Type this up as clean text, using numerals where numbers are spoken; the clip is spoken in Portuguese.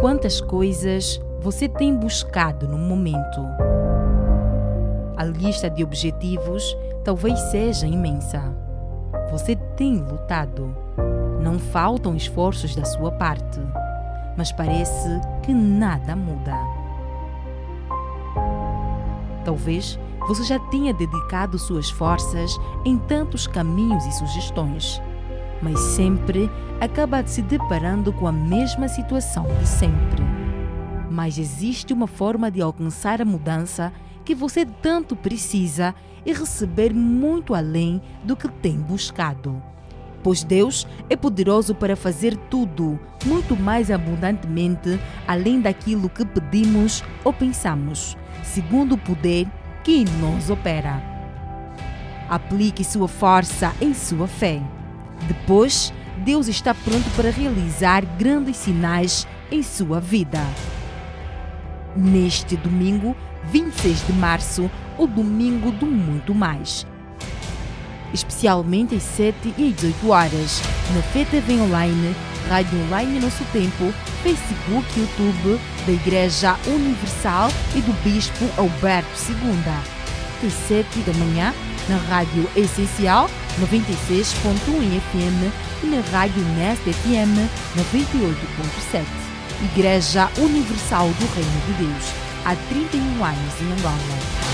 Quantas coisas você tem buscado no momento? A lista de objetivos talvez seja imensa. Você tem lutado. Não faltam esforços da sua parte, mas parece que nada muda. Talvez você já tenha dedicado suas forças em tantos caminhos e sugestões, mas sempre acaba se deparando com a mesma situação de sempre. Mas existe uma forma de alcançar a mudança que você tanto precisa e receber muito além do que tem buscado. Pois Deus é poderoso para fazer tudo, muito mais abundantemente, além daquilo que pedimos ou pensamos, segundo o poder que em nós opera. Aplique sua força em sua fé. Depois, Deus está pronto para realizar grandes sinais em sua vida. Neste domingo, 26 de março, o domingo do muito mais. Especialmente às 7 e às 18 horas, na FETV Online, Rádio Online Nosso Tempo, Facebook e YouTube da Igreja Universal e do Bispo Alberto II. Às 7 da manhã, na Rádio Essencial 96.1 FM e na Rádio Nest FM 98.7. Igreja Universal do Reino de Deus, há 31 anos em Angola.